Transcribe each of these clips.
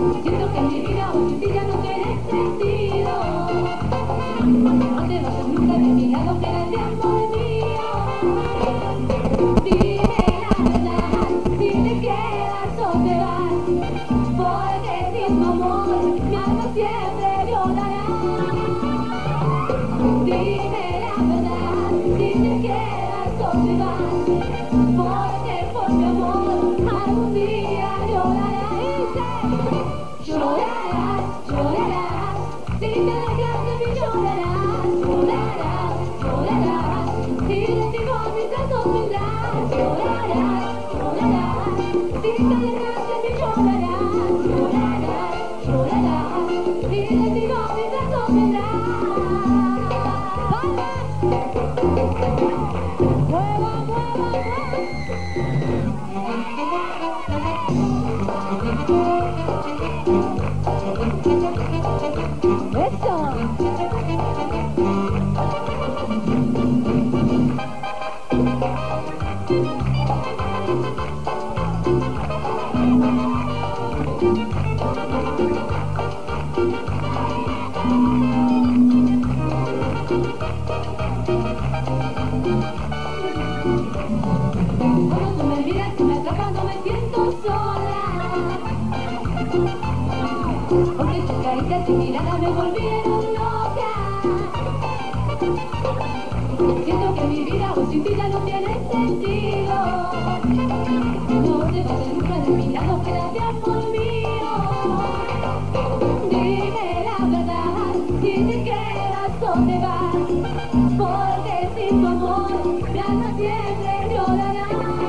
Siento que mi vida hoy en día no tiene sentido. No te vas nunca de mi lado, quédate amor mío. Dime la verdad, si te quedas o te vas, porque sin tu amor mi alma siempre llorará. Dime la verdad, si te quedas o te vas, porque por mi amor algún día llorará. Llorarás, llorarás, si te dejas de mí llorarás, llorarás, llorarás, si de ti con mis brazos vendrás, llorarás, llorarás, si te dejas de mí llorarás, llorarás, llorarás, si de ti con mis brazos vendrás. ¡Mueva, mueva, Cuando tú me miras y me atrapas no me siento sola, porque tus caricias y miradas me volvieron loca. Siento que mi vida hoy sin ti ya no tiene sentido. No te vas nunca de mi lado, quédate amor mío. Dime la verdad, si te quedas o te vas, porque sin tu amor mi alma siempre llorará.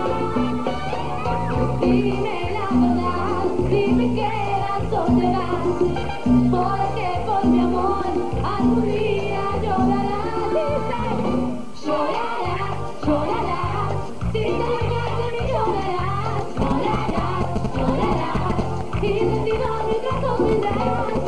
Dime la verdad, si te quedas o te vas, porque por mi amor algún día llorarás. Llorarás, llorarás, si te dejas de mí llorarás, llorarás, llorarás, y de ti no me vendrás.